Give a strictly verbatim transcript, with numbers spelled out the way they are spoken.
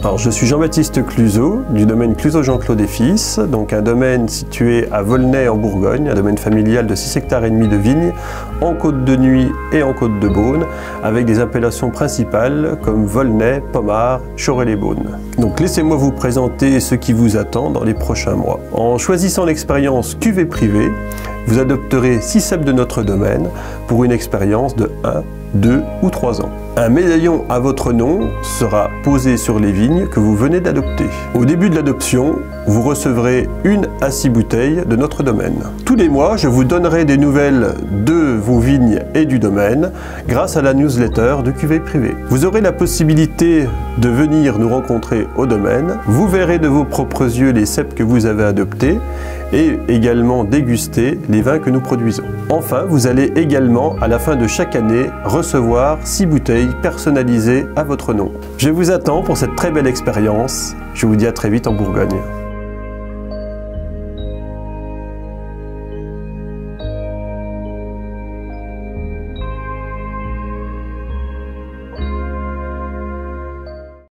Alors, je suis Jean-Baptiste Cluzot, du domaine Cluzot-Jean-Claude et Fils, donc un domaine situé à Volnay en Bourgogne, un domaine familial de six hectares et demi de vignes, en Côte de Nuit et en Côte de Beaune, avec des appellations principales comme Volnay, Pommard, Chorey-les-Beaunes. Donc laissez-moi vous présenter ce qui vous attend dans les prochains mois. En choisissant l'expérience cuvée privée, vous adopterez six cèpes de notre domaine pour une expérience de un, deux ou trois ans. Un médaillon à votre nom sera posé sur les vignes que vous venez d'adopter. Au début de l'adoption, vous recevrez une à six bouteilles de notre domaine. Tous les mois, je vous donnerai des nouvelles de vos vignes et du domaine grâce à la newsletter de Cuvée Privée. Vous aurez la possibilité de venir nous rencontrer au domaine. Vous verrez de vos propres yeux les cèpes que vous avez adoptés et également déguster les vins que nous produisons. Enfin, vous allez également, à la fin de chaque année, recevoir six bouteilles personnalisées à votre nom. Je vous attends pour cette très belle expérience. Je vous dis à très vite en Bourgogne.